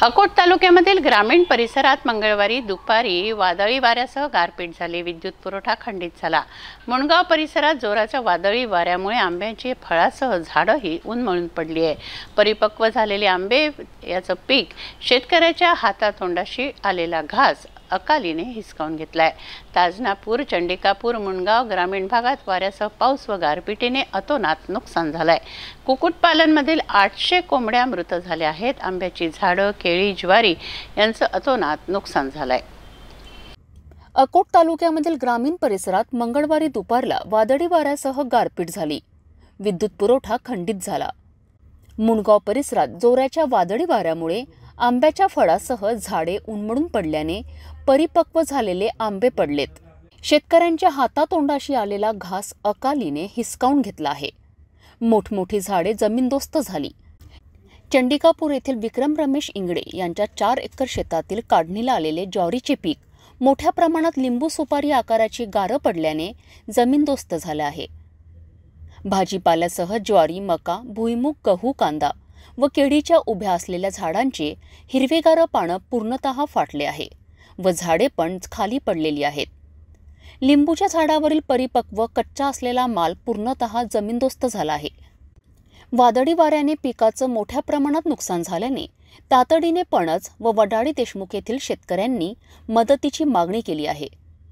अकोट तालुक्यामधील ग्रामीण परिसरात मंगळवारी दुपारी वादळी वाऱ्यासह गारपीट झाली। विद्युत पुरवठा खंडित झाला। मुणगाव परिसरात जोराच्या वादळी वाऱ्यामुळे आंब्याची फळासह झाडंही उन्मळून पडली आहे। परिपक्व झालेले आंबे याचं पीक शेतकऱ्याच्या हातातोंडाशी आलेला घास अकालीने हिसकावून घेतलाय। ताजनापूर, चंडिकापूर, मुणगाव ग्रामीण भागात वाऱ्यासह पाऊस व गारपिटीने अतोनात नुकसान झालंय। कुक्कुटपालनमधील 800 कोंबड्या मृत झाल्या आहेत। आंब्याची झाडं, केळी, ज्वारी यांचं अतोनात नुकसान झालंय। अकोट तालुक्यामधील ग्रामीण परिसरात मंगळवारी दुपारला वादळी वाऱ्यासह गारपीट झाली। विद्युत पुरवठा खंडित झाला। मुणगाव परिसरात जोराच्या वादळी वाऱ्यामुळे आंब्याच्या फळासह झाडे उन्मळून पडल्याने परिपक्व झालेले आंबे पडलेत। शेतकऱ्यांच्या हातातोंडाशी आलेला घास अकालीने हिसकावून घेतला आहे। मोठमोठी झाडे जमीनदोस्त झाली। चंडिकापूर येथील विक्रम रमेश इंगडे यांच्या 4 एकर शेतातील काढणीला आलेले ज्वारीचे पीक मोठ्या प्रमाणात लिंबू सुपारी आकाराची गारं पडल्याने जमीनदोस्त झालं आहे। भाजीपाल्यासह ज्वारी, मका, भुईमूग, गहू, कांदा व केळीच्या उभ्या असलेल्या झाडांचे हिरवेगार पानं पूर्णतः फाटले आहे व झाडे पण खाली पडलेली आहेत। लिंबूच्या झाडावरील परिपक्व कच्चा असलेला माल पूर्णतः जमीनदोस्त झाला आहे। वादळी वाऱ्याने पिकाचं मोठ्या प्रमाणात नुकसान झाल्याने तातडीने पणज व वडाळी देशमुख येथील शेतकऱ्यांनी मदतीची मागणी केली आहे।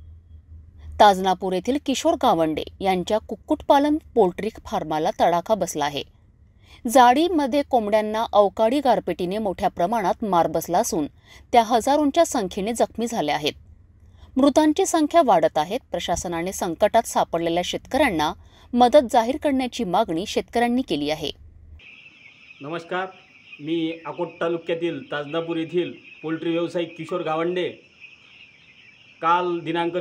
ताजनापूर येथील किशोर गावंडे यांच्या कुक्कुटपालन पोल्ट्री फार्माला तडाखा बसला आहे। जाळीमध्ये कोंबड्यांना अवकाळी गारपिटीने मोठ्या प्रमाणात मार बसला असून त्या हजारोंच्या संख्येने जखमी झाल्या आहेत। मृतांची संख्या वाढत आहे। प्रशासनाने संकटात सापडलेल्या शेतकऱ्यांना मदत जाहीर करण्याची मागणी शेतकऱ्यांनी केली आहे। नमस्कार, मी अकोट तालुक्यातील ताजनापूर येथील पोल्ट्री व्यावसायिक किशोर गावंडे। काल दिनांक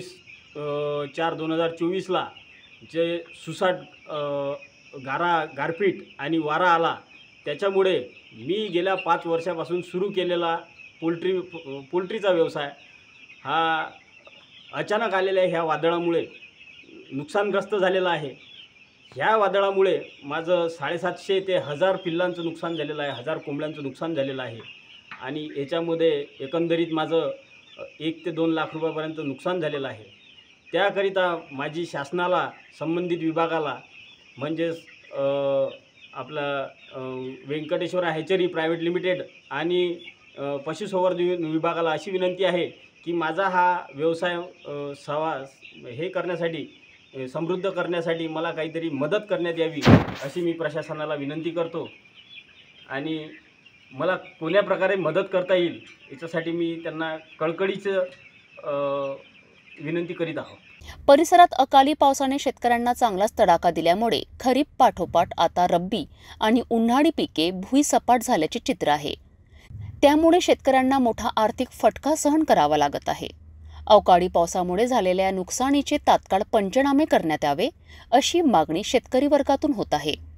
23/4/2024ला जे सुसाट गारपीट आणि वारा आला, त्याच्यामुळे मी गेल्या 5 वर्षापासून सुरू केलेला पोल्ट्रीचा व्यवसाय हा अचानक आलेल्या ह्या वादळामुळे नुकसानग्रस्त झालेला आहे। ह्या वादळामुळे माझं 750 ते 1000 पिल्लांचं नुकसान झालेलं आहे, 1000 कोंबड्यांचं नुकसान झालेलं आहे आणि याच्यामध्ये एकंदरीत माझं 1 ते 2 लाख रुपयापर्यंत नुकसान झालेलं आहे। त्याकरिता माझी शासनाला, संबंधित विभागाला म्हणजेच आपला व्यंकटेश्वर हॅचरी प्रायव्हेट लिमिटेड आणि पशुसंवर्धन विभागाला अशी विनंती आहे की माझा हा व्यवसाय हे करण्यासाठी, समृद्ध करण्यासाठी मला काहीतरी मदत करण्यात यावी अशी मी प्रशासनाला विनंती करतो आणि मला कोण्या प्रकारे मदत करता येईल याच्यासाठी मी त्यांना कळकळीचं विनंती करीत आहोत। परिसरात अकाली पावसाने शेतकऱ्यांना चांगलाच तडाखा दिल्यामुळे खरीप पाठोपाठ आता रब्बी आणि उन्हाळी पिके भुईसपाट झाल्याचे चित्र आहे। त्यामुळे शेतकऱ्यांना मोठा आर्थिक फटका सहन करावा लागत आहे। अवकाळी पावसामुळे झालेल्या नुकसानीचे तात्काळ पंचनामे करण्यात यावे अशी मागणी शेतकरी वर्गातून होत आहे।